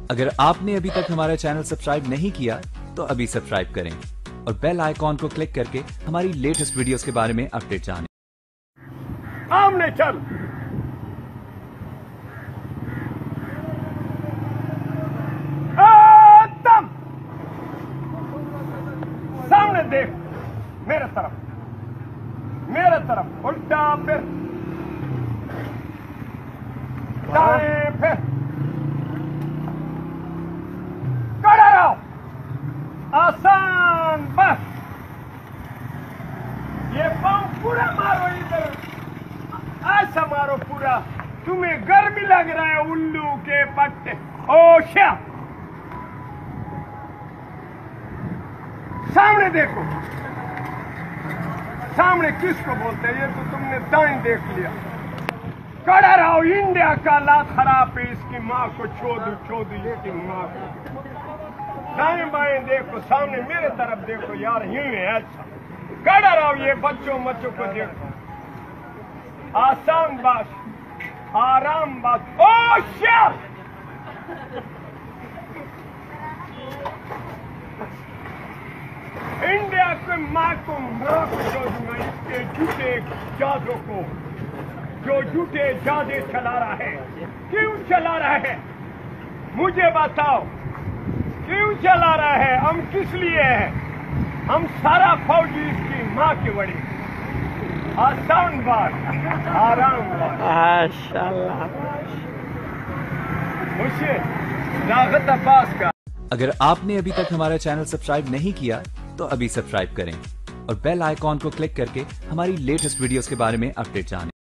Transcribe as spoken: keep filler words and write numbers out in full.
अगर आपने अभी तक हमारा चैनल सब्सक्राइब नहीं किया तो अभी सब्सक्राइब करें और बेल आइकॉन को क्लिक करके हमारी लेटेस्ट वीडियोस के बारे में अपडेट जानें। सामने चल, एकदम सामने देख, मेरे तरफ मेरे तरफ उल्टा, फिर दाएं, फिर खड़ा रहो, आसान, बस ये पाँव पूरा मारो, इधर ऐसा मारो पूरा। तुम्हें गर्मी लग रहा है उल्लू के पट्टे। ओशा, सामने देखो, सामने किसको बोलते हैं? ये तो तुमने दाएं देख लिया। खड़ा रहो, इंडिया का लात खराब है, इसकी माँ को छोड़ू छोड़ू इसकी माँ को। दाएं बाएं देखो, सामने मेरे तरफ देखो यार, यूं है ऐसा। खड़ा रहो, ये बच्चों बच्चों को देखो, आसान बात, आराम बात। ओ शेर, इंडिया के माँ को माँ को छोड़ूंगा, इसके झूठे जादों को, जो झूठे जादे चला रहा है। क्यों चला रहा है मुझे बताओ, क्यों चला रहा है? हम किस लिए हैं? हम सारा फौजी इसकी माँ के बड़ी। आसान बात, आराम बात, माशाअल्लाह। मुझे लागत अब्बास का। अगर आपने अभी तक हमारा चैनल सब्सक्राइब नहीं किया तो अभी सब्सक्राइब करें और बेल आइकॉन को क्लिक करके हमारी लेटेस्ट वीडियोस के बारे में अपडेट जानें।